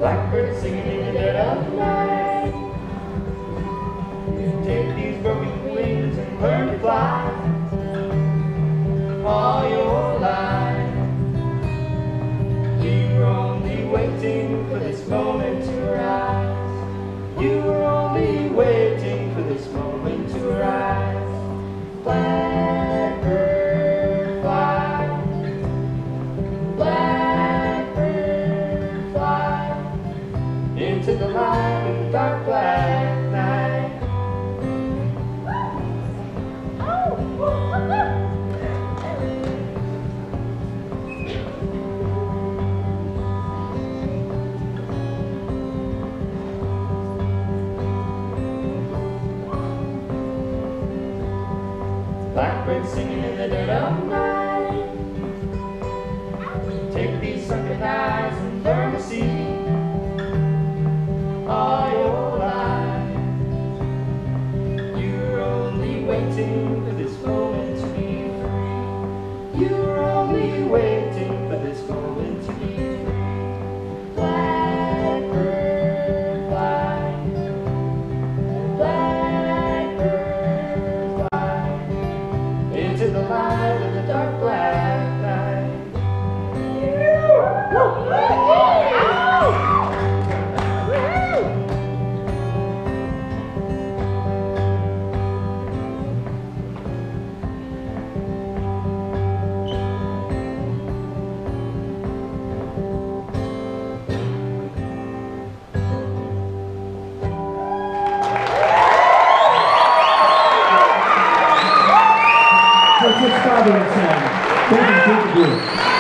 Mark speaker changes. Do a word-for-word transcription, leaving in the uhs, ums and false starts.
Speaker 1: Blackbird singing in the dead of night. You take these broken wings and learn to fly all your life. You were only waiting for this moment to rise. You were only waiting for this moment to rise. Blackbird fly, blackbird fly into the light of the dark black night. Blackbird singing in the dead of night. Take these sunken eyes and learn to see all your life. You're only waiting for this moment to be free. You're only waiting for this moment to be free. Blackbird fly, blackbird fly into the light of the dark black night.
Speaker 2: That's just fabulous, Sam. Thank you, thank you.